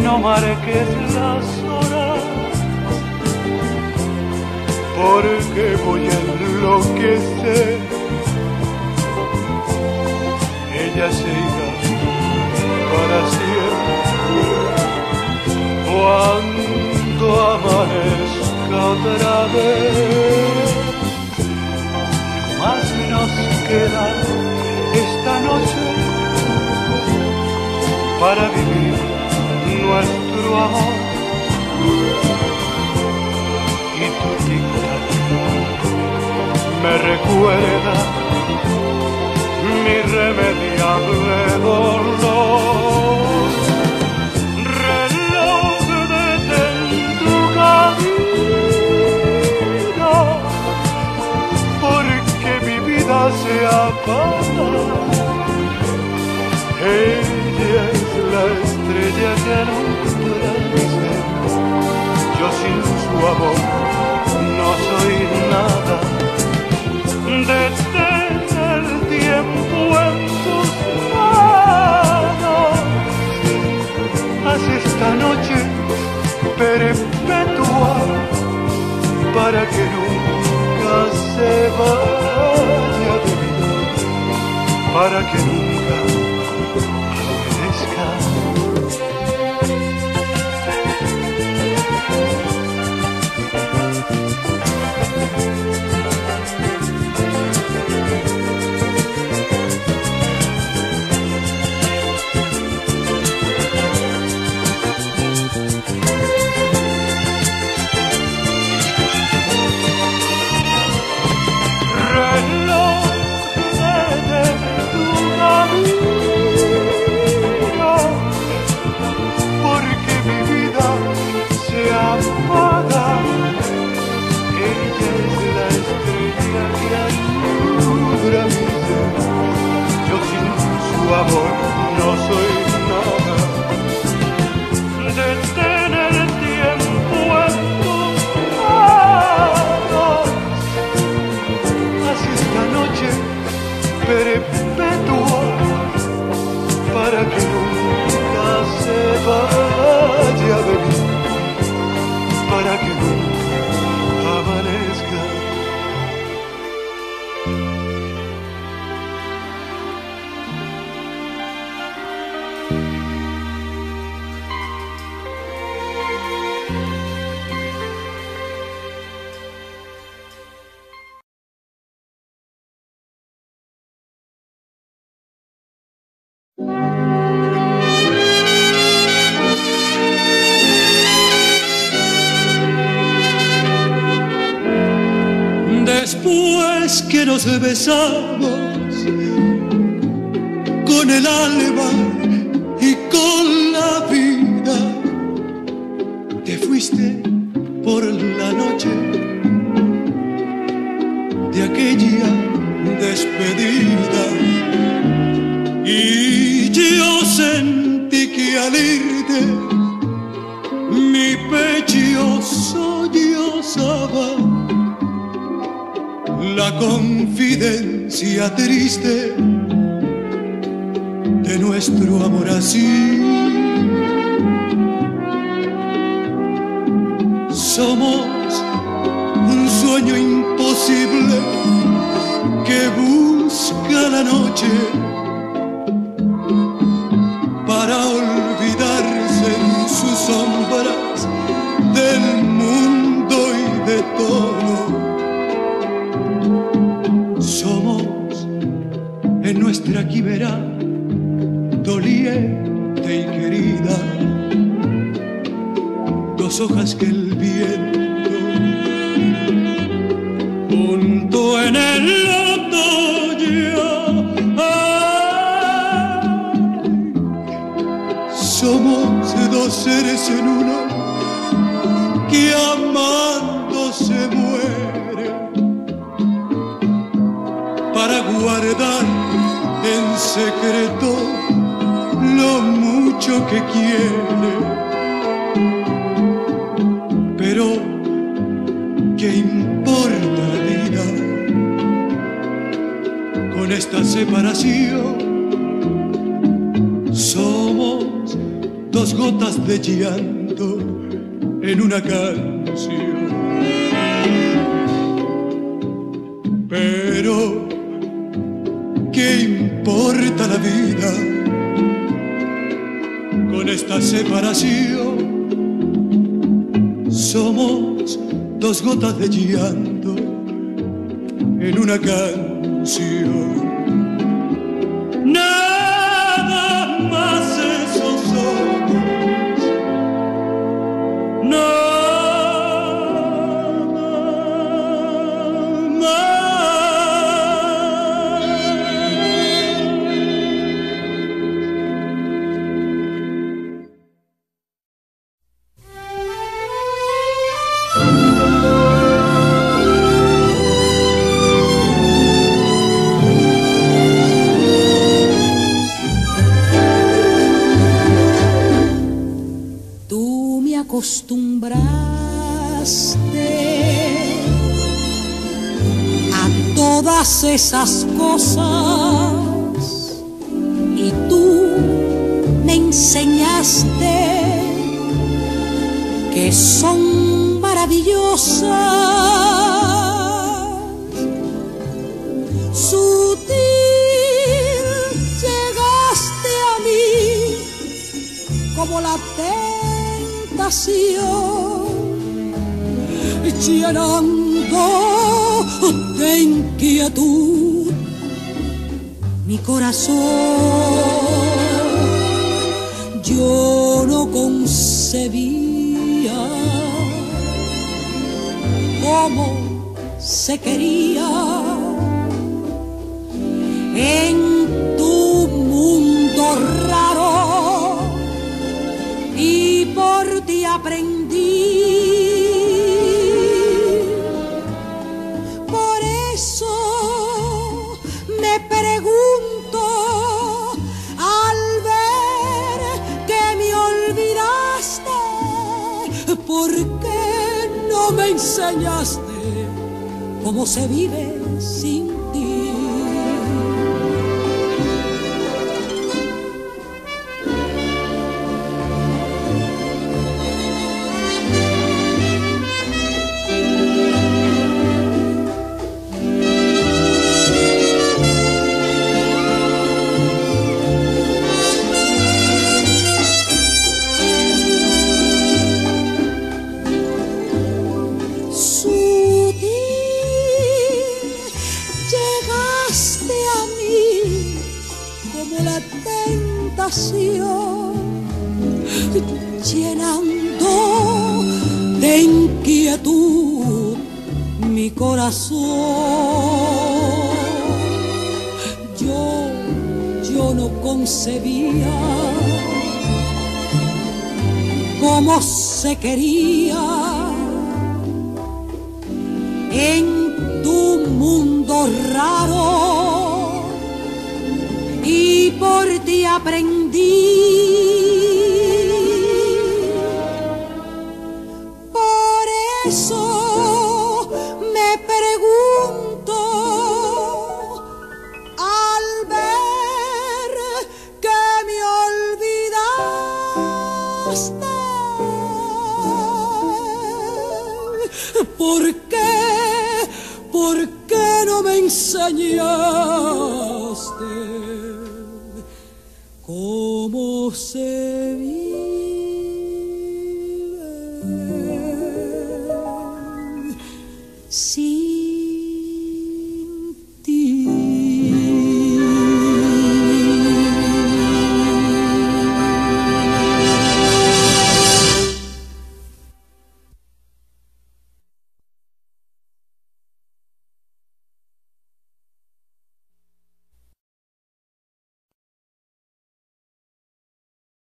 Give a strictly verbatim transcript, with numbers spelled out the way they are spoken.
no marques las horas, porque voy a enloquecer. Ella se irá para siempre cuando amanezca otra vez. Más nos queda esta noche para vivir nuestro amor. Y tu tic-tac me recuerda mi irremediable dolor. Reloj, detén tu camino, porque mi vida se apaga. Ella es la estrella que alumbra mi ser. Yo sin su amor no soy nada. Detén el tiempo en tus manos. Haz esta noche perpetua para que nunca se vaya de mí, para que nunca amanezca. Amor, no soy nada. Detén el tiempo en tus manos. Haz esta noche perpetua para que nunca se vaya de mí, para que nunca amanezca. Después que nos besamos con el alma y con la vida, te fuiste por la noche de aquella despedida, y yo sentí que al irte mi pecho sollozaba la confidencia triste de nuestro amor así. Somos un sueño imposible que busca la noche para olvidarse en sus sombras del mundo y de todo. Somos en nuestra quimera doliente y querida, dos hojas que el viento junto en el otoño. Ay, somos dos seres en uno que amando se mueren para guardar en secreto lo mucho que quiere. Pero ¿qué importa, vida, con esta separación? Somos dos gotas de llanto en una canción. Pero, ¿qué importa la vida con esta separación? Somos dos gotas de llanto en una canción. Nada más eso somos, nada más. Acostumbraste a todas esas cosas y tú me enseñaste que son maravillosas. Sutil llegaste a mí como la llenando de inquietud mi corazón. Yo no concebía cómo se quería en tu mundo raro, y por ti aprendí. Por eso me pregunto al ver que me olvidaste, ¿por qué no me enseñaste cómo se vive sin ti? Llenando de inquietud mi corazón. Yo, yo no concebía cómo se quería en tu mundo raro, y por ti aprendí. Por eso me pregunto al ver que me olvidaste, ¿por qué, por qué no me enseñaste cómo se vive sin